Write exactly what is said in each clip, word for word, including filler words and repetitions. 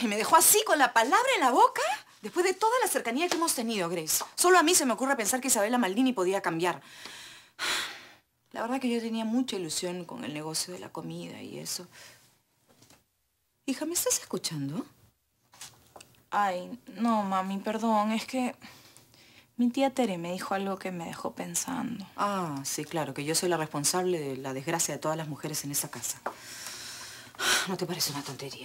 Y me dejó así, con la palabra en la boca, después de toda la cercanía que hemos tenido, Grace. Solo a mí se me ocurre pensar que Isabela Maldini podía cambiar. La verdad que yo tenía mucha ilusión con el negocio de la comida y eso. Hija, ¿me estás escuchando? Ay, no, mami, perdón. Es que mi tía Tere me dijo algo que me dejó pensando. Ah, sí, claro, que yo soy la responsable de la desgracia de todas las mujeres en esta casa. ¿No te parece una tontería?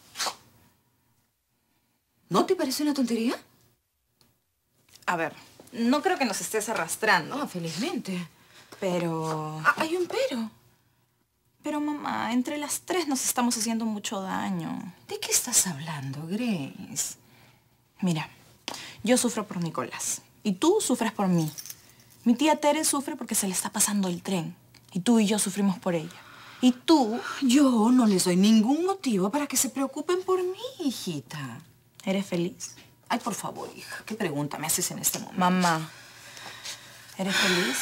¿No te parece una tontería? A ver, no creo que nos estés arrastrando. Ah, felizmente. Pero... Ah, hay un pero. Pero, mamá, entre las tres nos estamos haciendo mucho daño. ¿De qué estás hablando, Grace? Mira, yo sufro por Nicolás. Y tú sufres por mí. Mi tía Tere sufre porque se le está pasando el tren. Y tú y yo sufrimos por ella. Y tú... Yo no les doy ningún motivo para que se preocupen por mí, hijita. ¿Eres feliz? Ay, por favor, hija, ¿qué pregunta me haces en este momento? Mamá, ¿eres feliz?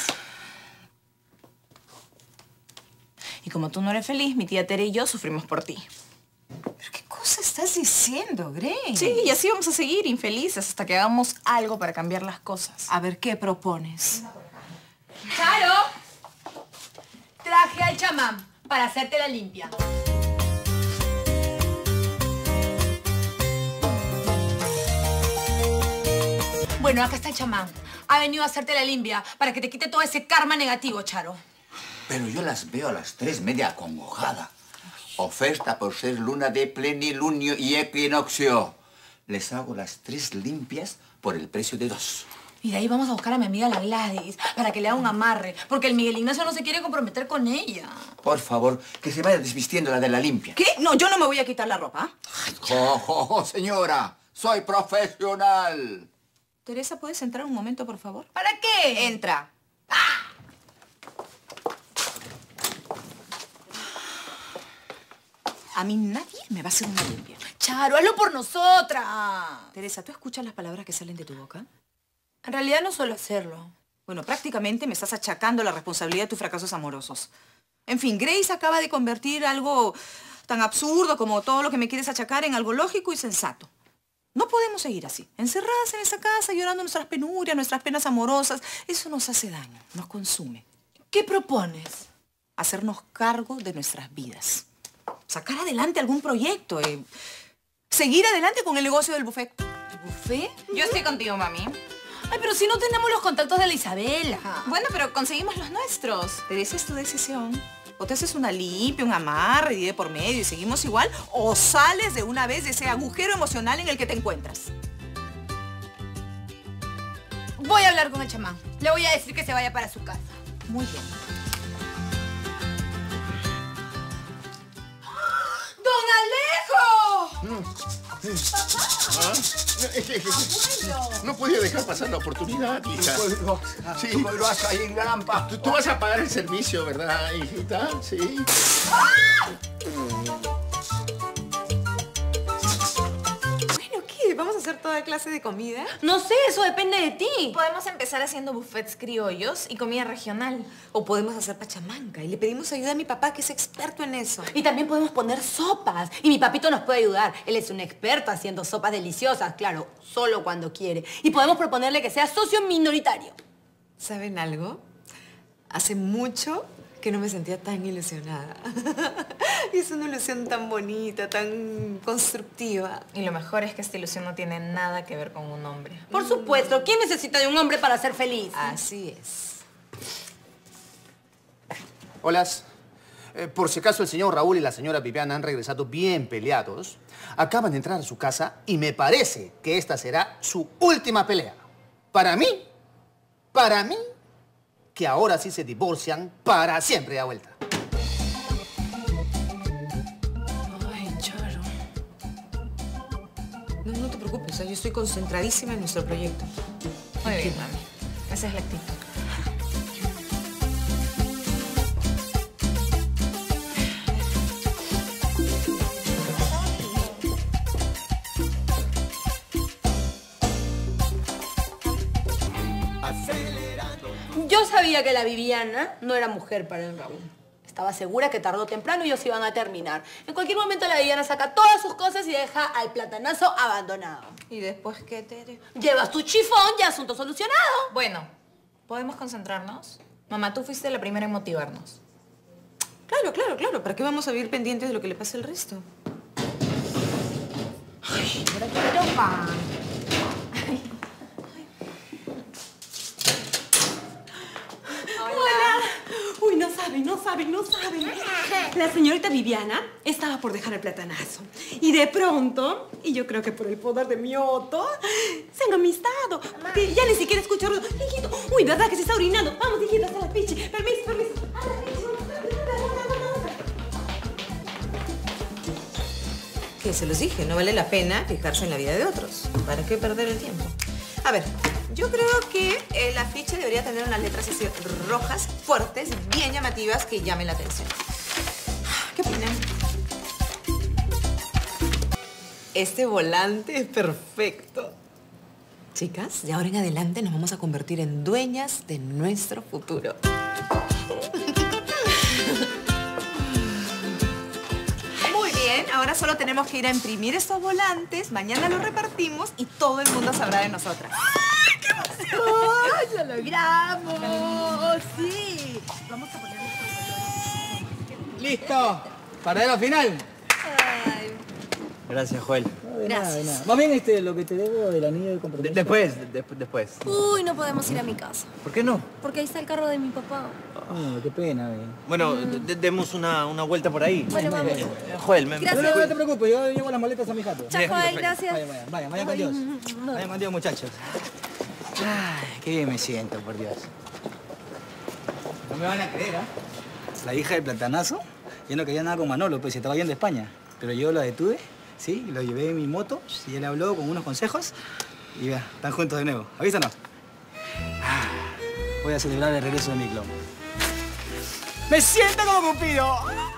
Y como tú no eres feliz, mi tía Tere y yo sufrimos por ti. ¿Pero qué cosa estás diciendo, Grace? Sí, y así vamos a seguir infelices hasta que hagamos algo para cambiar las cosas. A ver, ¿qué propones? ¡Charo! Traje al chamán para hacerte la limpia. Bueno, acá está el chamán. Ha venido a hacerte la limpia para que te quite todo ese karma negativo, Charo. Pero yo las veo a las tres media acongojada. Oferta por ser luna de plenilunio y equinoccio. Les hago las tres limpias por el precio de dos. Y de ahí vamos a buscar a mi amiga la Gladys para que le haga un amarre, porque el Miguel Ignacio no se quiere comprometer con ella. Por favor, que se vaya desvistiendo la de la limpia. ¿Qué? No, yo no me voy a quitar la ropa. Ay, jo, jo, jo, señora, soy profesional. Teresa, ¿puedes entrar un momento, por favor? ¿Para qué? Entra. A mí nadie me va a hacer una limpia. Charo, hazlo por nosotras. Teresa, ¿tú escuchas las palabras que salen de tu boca? En realidad no suelo hacerlo. Bueno, prácticamente me estás achacando la responsabilidad de tus fracasos amorosos. En fin, Grace acaba de convertir algo tan absurdo como todo lo que me quieres achacar en algo lógico y sensato. No podemos seguir así, encerradas en esa casa, llorando nuestras penurias, nuestras penas amorosas. Eso nos hace daño, nos consume. ¿Qué propones? Hacernos cargo de nuestras vidas. Sacar adelante algún proyecto. Eh. Seguir adelante con el negocio del buffet. ¿El buffet? Yo estoy contigo, mami. Ay, pero si no tenemos los contactos de la Isabela. Bueno, pero conseguimos los nuestros. Teresa, es tu decisión. O te haces una limpia, un amarre, y de por medio y seguimos igual, o sales de una vez de ese agujero emocional en el que te encuentras. Voy a hablar con el chamán. Le voy a decir que se vaya para su casa. Muy bien. ¡Don Alejo! ¿Ah? No podía dejar pasar la oportunidad, hija. Sí. Tú me lo has ahí en grampa. Tú, tú vas a pagar el servicio, ¿verdad, hijita? Sí. Bueno, ¿qué? ¿Vamos a hacer toda clase de comida? No sé, eso depende de ti. Podemos empezar haciendo buffets criollos y comida regional. O podemos hacer pachamanca y le pedimos ayuda a mi papá, que es experto en eso. Y también podemos poner sopas. Y mi papito nos puede ayudar. Él es un experto haciendo sopas deliciosas, claro, solo cuando quiere. Y podemos proponerle que sea socio minoritario. ¿Saben algo? Hace mucho que no me sentía tan ilusionada. Es una ilusión tan bonita, tan constructiva. Y lo mejor es que esta ilusión no tiene nada que ver con un hombre. Por supuesto, ¿quién necesita de un hombre para ser feliz? Así es. Hola. Eh, por si acaso el señor Raúl y la señora Viviana han regresado bien peleados. Acaban de entrar a su casa y me parece que esta será su última pelea. Para mí, para mí, que ahora sí se divorcian para siempre a vuelta. Ay, Charo. No, no te preocupes, yo estoy concentradísima en nuestro proyecto. Muy bien, mami. Esa es la actitud. Yo sabía que la Viviana no era mujer para el Raúl. Estaba segura que tarde o temprano ellos iban a terminar. En cualquier momento la Viviana saca todas sus cosas y deja al platanazo abandonado. ¿Y después qué, Tere? Llevas tu chifón y asunto solucionado. Bueno, ¿podemos concentrarnos? Mamá, tú fuiste la primera en motivarnos. Claro, claro, claro. ¿Para qué vamos a vivir pendientes de lo que le pase al resto? Ay, pero quiero pan. Uy, no saben, no saben, no saben. La señorita Viviana estaba por dejar el platanazo. Y de pronto, y yo creo que por el poder de mi Otto, se han amistado. Que ya ni siquiera escucho ruido. Hijito, uy, ¿verdad que se está orinando? Vamos, hijito, hasta la pichi. Permiso, permiso. A la pichi, vamos, vamos, vamos. Que se los dije, no vale la pena fijarse en la vida de otros. ¿Para qué perder el tiempo? A ver, yo creo que el afiche debería tener unas letras así rojas, fuertes, bien llamativas, que llamen la atención. ¿Qué opinan? Este volante es perfecto. Chicas, de ahora en adelante nos vamos a convertir en dueñas de nuestro futuro. Muy bien, ahora solo tenemos que ir a imprimir estos volantes, mañana los repartimos y todo el mundo sabrá de nosotras. ¡Ay, qué emoción! ¡Lo logramos! ¡Sí! Vamos a ponerle estos. ¡Listo! ¡Paradero final! Gracias, Joel. Gracias. Más bien este, lo que te debo del anillo de compromiso. Después, de- después. Uy, no podemos ir a mi casa. ¿Por qué no? Porque ahí está el carro de mi papá. Oh, qué pena. eh. Bueno, de- demos una, una vuelta por ahí. Bueno, vamos. Eh, Joel, me... Gracias. No, no, no te preocupes, yo llevo las maletas a mi jato. Chao, Joel, gracias. Vayan, vayan, vayan, vayan con Dios. Vayan con Dios, muchachos. Ay, qué bien me siento, por Dios. No me van a creer, ¿ah? La hija del platanazo, yo no quería nada con Manolo, pues se estaba yendo a España. Pero yo la detuve, sí, lo llevé en mi moto, y él habló con unos consejos, y vea, están juntos de nuevo. ¿Ha visto o no? Ah, voy a celebrar el regreso de mi clon. ¡Me siento como Cupido!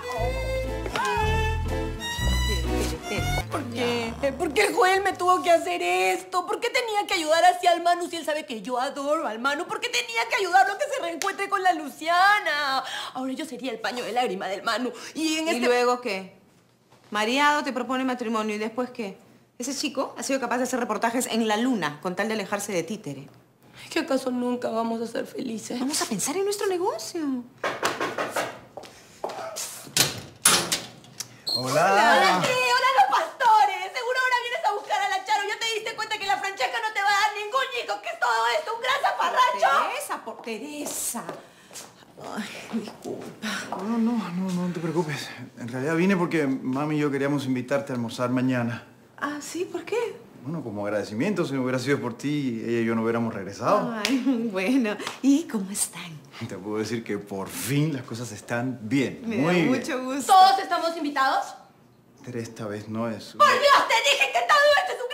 ¿Por qué? ¿Por qué el Joel me tuvo que hacer esto? ¿Por qué tenía que ayudar así al Manu si él sabe que yo adoro al Manu? ¿Por qué tenía que ayudarlo a que se reencuentre con la Luciana? Ahora yo sería el paño de lágrima del Manu. ¿Y en ¿Y este... luego qué? Mariado te propone matrimonio, ¿y después qué? Ese chico ha sido capaz de hacer reportajes en la luna con tal de alejarse de Títere. ¿Que acaso nunca vamos a ser felices? Vamos a pensar en nuestro negocio. ¡Hola! ¡Hola, sí! ¡Hola, los pastores! Seguro ahora vienes a buscar a la Charo. ¿Ya te diste cuenta que la Francesca no te va a dar ningún hijo? ¿Qué es todo esto? ¿Un gran zafarrancho? Teresa, por Teresa. Ay, disculpa. No, no, no, no te preocupes. En realidad vine porque mami y yo queríamos invitarte a almorzar mañana. Ah, ¿sí? ¿Por qué? Bueno, como agradecimiento, si no hubiera sido por ti, ella y yo no hubiéramos regresado. Ay, bueno. ¿Y cómo están? Te puedo decir que por fin las cosas están bien. Me muy da bien. mucho gusto. ¿Todos estamos invitados? Pero esta vez no es... ¡Por Dios, te dije que todo esto es un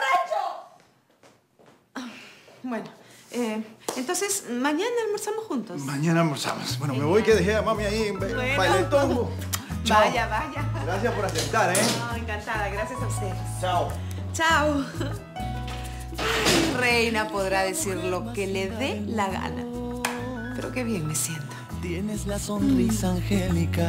gran zafarrancho! Bueno, eh, entonces, mañana almorzamos juntos. Mañana almorzamos. Bueno, me voy que dejé a mami ahí en ba- Bueno. bailetongo. Chao. Vaya, vaya. Gracias por aceptar, ¿eh? No, encantada. Gracias a ustedes. Chao. Chao. Ay, reina podrá decir lo que le dé la gana. Pero qué bien me siento. Tienes la sonrisa angelical,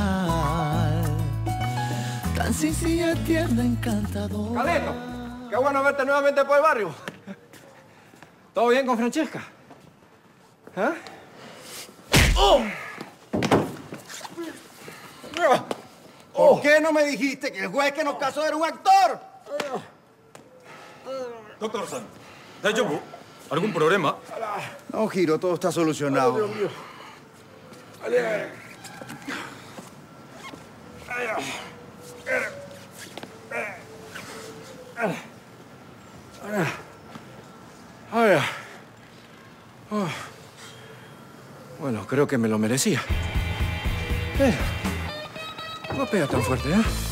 tan sencilla, tierna, encantadora. ¡Calito! ¡Qué bueno verte nuevamente por el barrio! ¿Todo bien con Francesca? ¿Ah? ¡Oh! ¿Por qué no me dijiste que el juez que nos casó era un actor? Doctor San, ¿déjà vu? ¿Algún problema? No, Giro, todo está solucionado. Dios mío. Ay, oh. Bueno, creo que me lo merecía. Pero no pega tan fuerte, ¿eh?